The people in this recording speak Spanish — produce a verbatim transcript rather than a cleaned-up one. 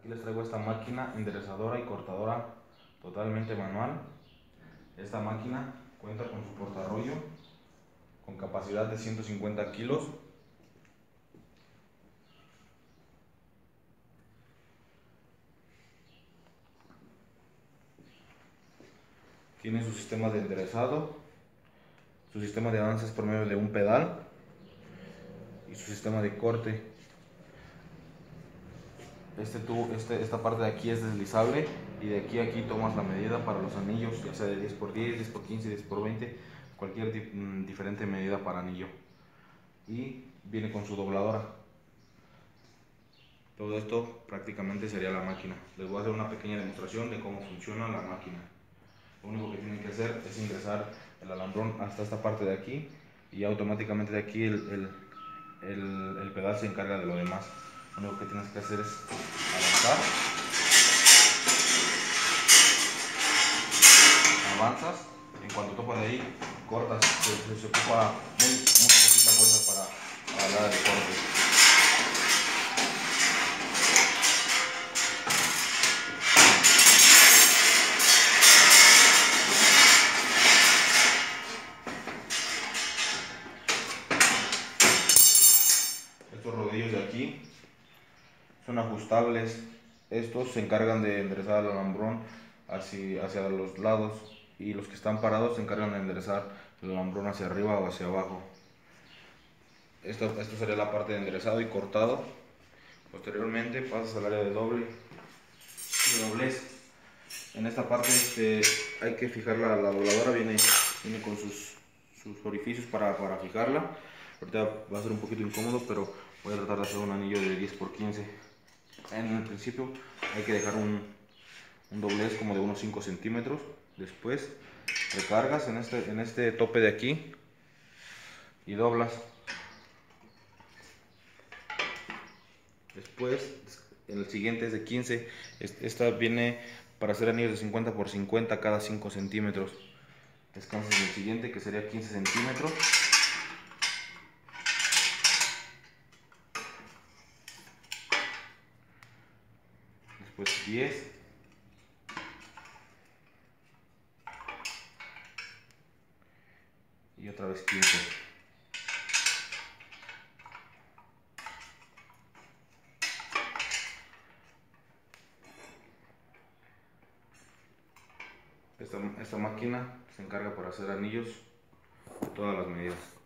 Aquí les traigo esta máquina enderezadora y cortadora totalmente manual. Esta máquina cuenta con su portarrollo con capacidad de ciento cincuenta kilos. Tiene su sistema de enderezado, su sistema de avances por medio de un pedal y su sistema de corte. Este tubo, este, esta parte de aquí es deslizable y de aquí a aquí tomas la medida para los anillos, ya sea de diez por diez, diez por quince, diez por veinte, cualquier di diferente medida para anillo. Y viene con su dobladora. Todo esto prácticamente sería la máquina. Les voy a hacer una pequeña demostración de cómo funciona la máquina. Lo único que tienen que hacer es ingresar el alambrón hasta esta parte de aquí y automáticamente de aquí el, el, el, el pedal se encarga de lo demás. Lo único que tienes que hacer es avanzar, avanzas, en cuanto topas de ahí, cortas, se, se, se ocupa muy, muy poquita fuerza para, para dar el corte. Estos rodillos de aquí son ajustables. Estos se encargan de enderezar el alambrón hacia, hacia los lados y los que están parados se encargan de enderezar el alambrón hacia arriba o hacia abajo. Esto, esto sería la parte de enderezado y cortado. Posteriormente pasas al área de doble de doblez. En esta parte este, hay que fijar la, la dobladora, viene, viene con sus, sus orificios para, para fijarla. Ahorita va a ser un poquito incómodo, pero voy a tratar de hacer un anillo de diez por quince. En el principio hay que dejar un, un doblez como de unos cinco centímetros. Después recargas en este, en este tope de aquí y doblas. Después en el siguiente es de quince. Esta viene para hacer anillos de cincuenta por cincuenta cada cinco centímetros. Descansas en el siguiente, que sería quince centímetros. Después diez. Y otra vez quince. Esta, esta máquina se encarga para hacer anillos de todas las medidas.